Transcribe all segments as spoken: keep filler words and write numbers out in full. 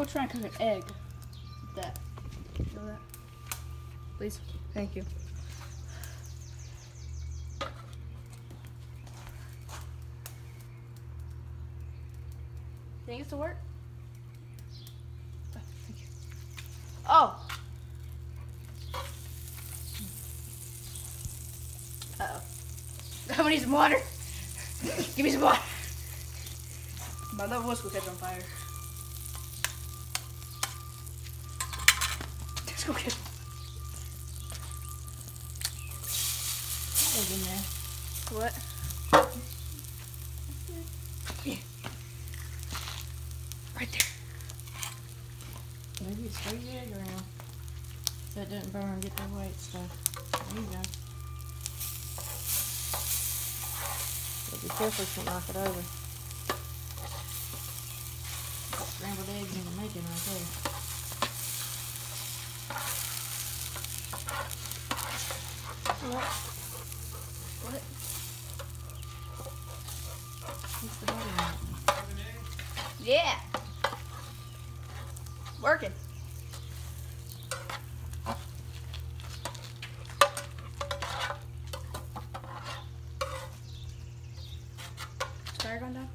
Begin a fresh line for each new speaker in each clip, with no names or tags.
trying to cook an egg. That. You know that? Please. Thank you. Think it's to work? Oh, thank you. Oh! Uh-oh. I'm gonna need some water. Give me some water. My love was gonna catch on fire. Let's go get
In there.
what? Yeah. Right there.
Maybe it's squeeze the egg around. So it doesn't burn, get the white stuff. There you go. But be careful you don't knock it over. Scrambled eggs in the making right there.
What? What?
What's the butter on it?
Yeah. Working. Fire going down?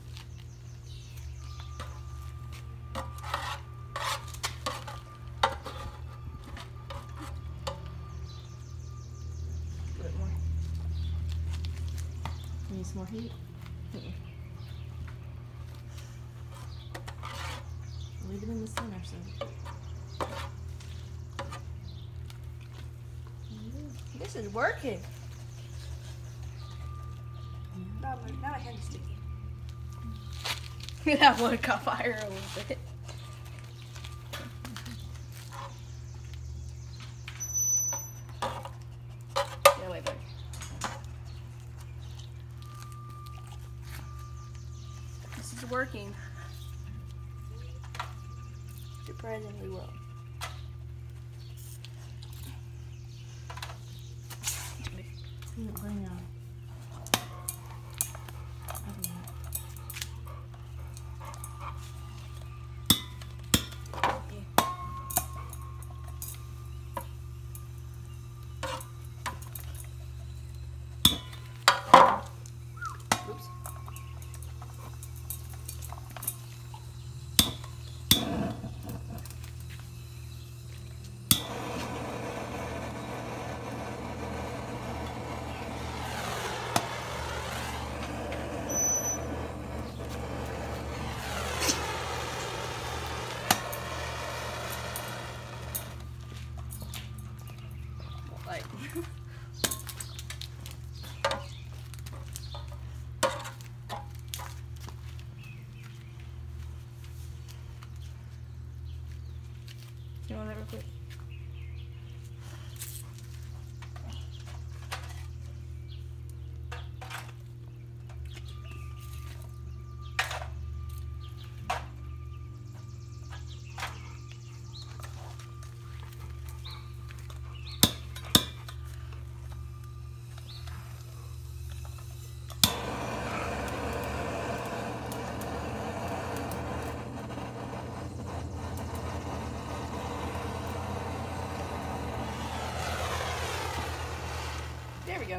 A bit more.
Need some more heat?
Mm-mm.
Leave it in the center so.
This is working. Now my, now my hand is sticky. That one caught fire a little bit. Yeah, way better. This is working. Surprisingly well.
See it bring out.
Oops. Like. You want that real quick? There we go.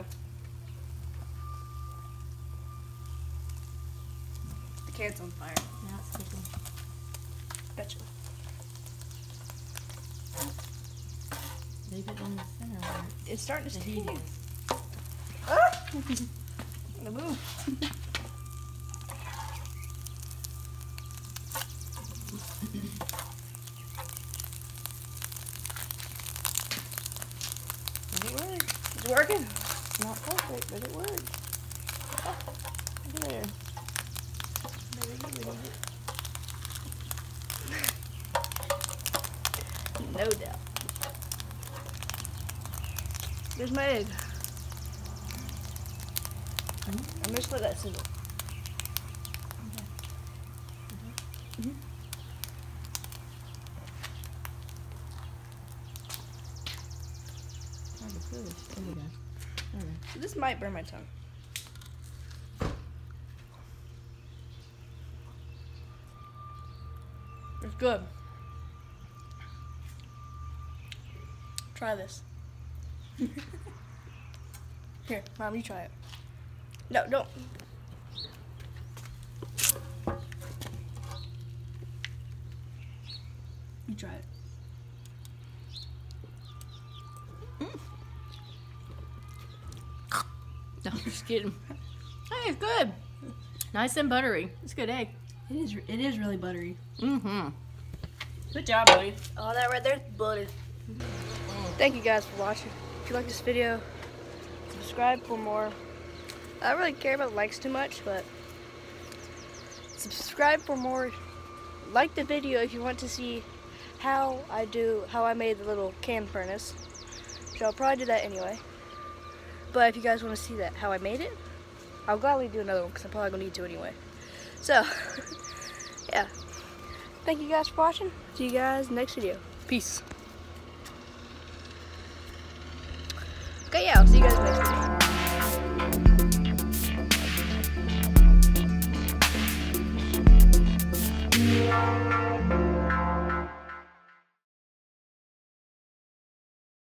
The can's on fire.
Now it's cooking.
Betcha.
Leave it in the center where
It's starting to
the
steam.
heat is.
Ah! I'm gonna move.
Did it work?
It's working.
It's not perfect, but it worked. Oh, look at there.
No doubt. There's my egg. I'm just let that sizzle. Mm-hmm.
Hard to push. There we go. There we go.
So this might burn my tongue. It's good. Try this. Here, Mom, you try it. No, don't. You try it.
Mm. No, I'm just kidding. Hey, it's good. Nice and buttery. It's a good egg.
It is. It is really buttery.
Mm-hmm.
Good job, buddy. Oh, that right there's butter. Thank you guys for watching. If you like this video, subscribe for more. I don't really care about likes too much, but subscribe for more. Like the video if you want to see how I do, how I made the little can furnace. So I'll probably do that anyway. But if you guys want to see that, how I made it, I'll gladly do another one because I'm probably going to need to anyway. So, yeah. Thank you guys for watching. See you guys next video. Peace. Okay, yeah, I'll see you guys next video.